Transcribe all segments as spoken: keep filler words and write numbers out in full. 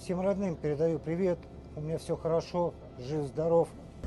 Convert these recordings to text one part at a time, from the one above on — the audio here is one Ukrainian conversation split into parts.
Всем родным передаю привет. У меня все хорошо, жив-здоров.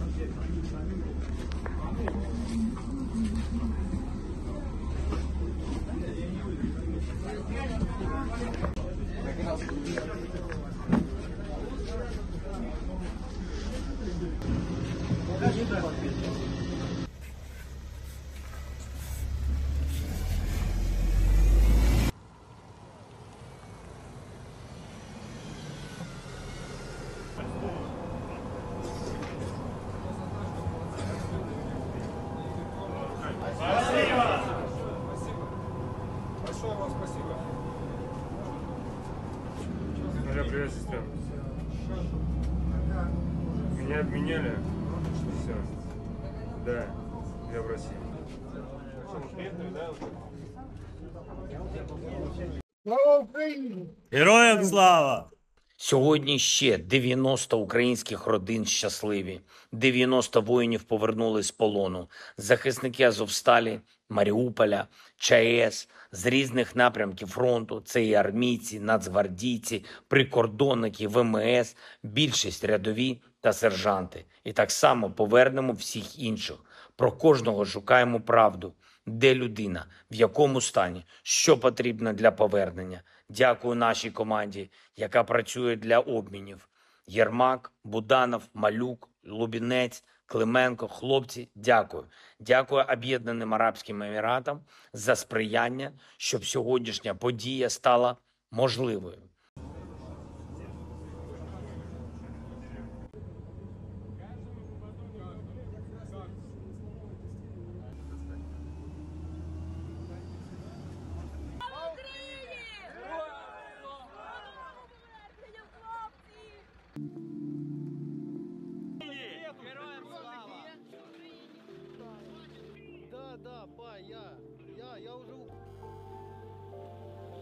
Большое вам спасибо. Алло, привет, сестра. Меня обменяли. Все. Да, я в России. Героям слава! Сьогодні ще дев'яносто українських родин щасливі. дев'яносто воїнів повернулись з полону. Захисники Азовсталі, Маріуполя, ЧАЕС, з різних напрямків фронту. Це і армійці, нацгвардійці, прикордонники, ВМС, більшість рядові та сержанти. І так само повернемо всіх інших. Про кожного шукаємо правду. Де людина, в якому стані, що потрібно для повернення. Дякую нашій команді, яка працює для обмінів. Єрмак, Буданов, Малюк, Лубінець, Клименко, хлопці, дякую. Дякую Об'єднаним Арабським Еміратам за сприяння, щоб сьогоднішня подія стала можливою. Да, да, па, я, я, я уже...